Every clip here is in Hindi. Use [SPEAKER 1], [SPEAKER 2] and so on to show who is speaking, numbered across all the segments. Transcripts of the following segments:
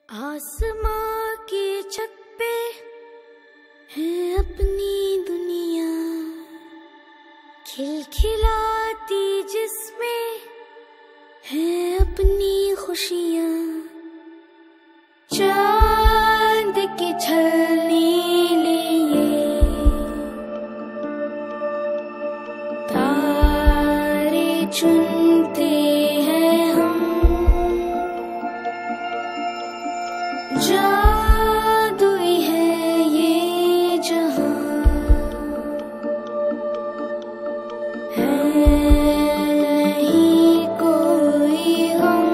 [SPEAKER 1] आसमां की छत पे है अपनी दुनिया, खिलखिलाती जिसमें है अपनी खुशियाँ। चांद की छलनी लिए तारे चुनते हैं हम, जादुई है ये जहां, है नहीं कोई गम।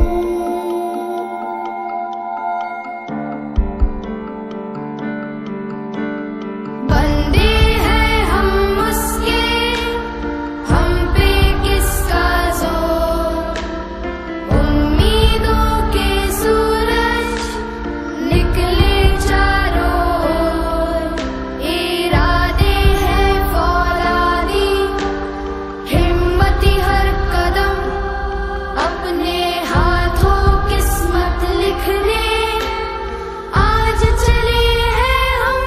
[SPEAKER 1] बंदे हैं हम उसके, हम पे किसका जोर, उम्मीदों के सूरज निकले चारों ओर। इरादे हैं फौलादी, हिम्मती हर कदम, अपने हाथों किस्मत लिखने आज चले हैं हम।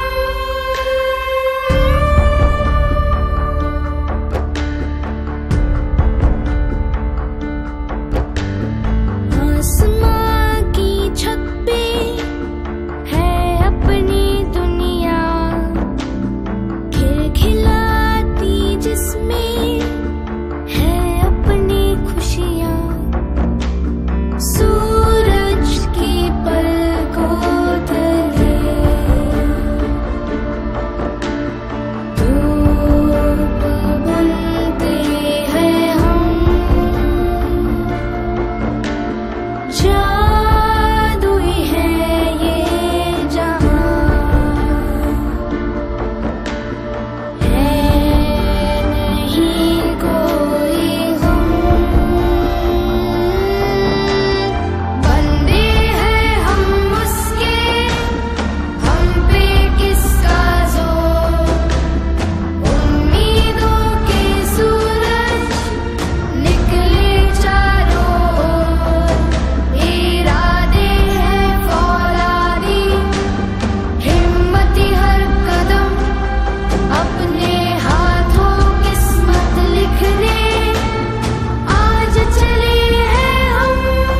[SPEAKER 1] आसमां की छत पे है अपनी दुनिया, खिलखिलाती जिसमें है अपनी खुशियाँ। सूरज की पलकों तले धूप बनते हैं हम, जादुई है ये जहां, है नहीं कोई गम। बंदे हैं हम उसके, हम पे किसका जोर, उम्मीदों के सूरज निकले चारों ओर। इरादे हैं फौलादी, हिम्मती हर कदम, अपने हाथों किस्मत लिखने आज चले हैं हम।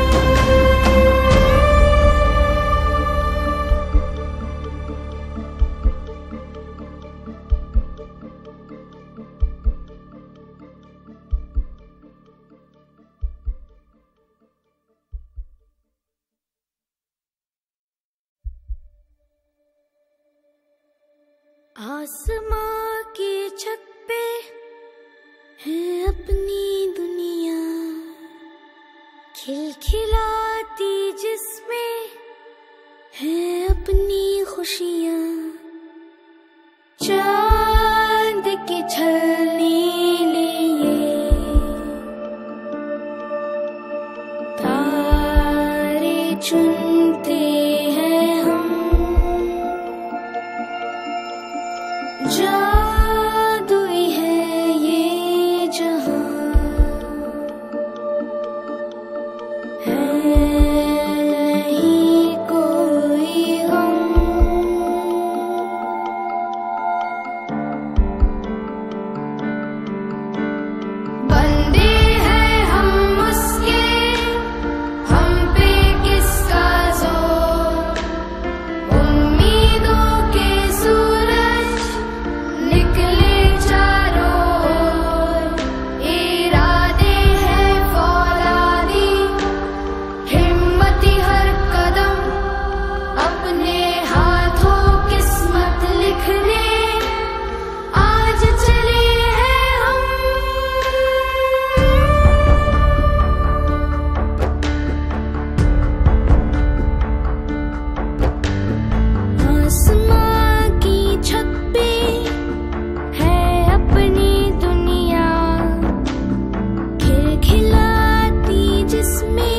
[SPEAKER 1] आसमां की छत पे है अपनी दुनिया, खिलखिलाती जिसमें है अपनी खुशियाँ। चांद की छलनी लिए तारे चुनते हैं हम, जादुई है ये जहां, है नहीं कोई गम। बंदे हैं हम उसके, हम पे किसका जोर, उम्मीदों के सूरज निकले चारों ओर। इरादे हैं फौलादी, हिम्मती हर कदम, अपने हाथों किस्मत लिखने आज चले हैं हम। आसमां की छत पे है अपनी दुनिया, खिलखिलाती जिसमें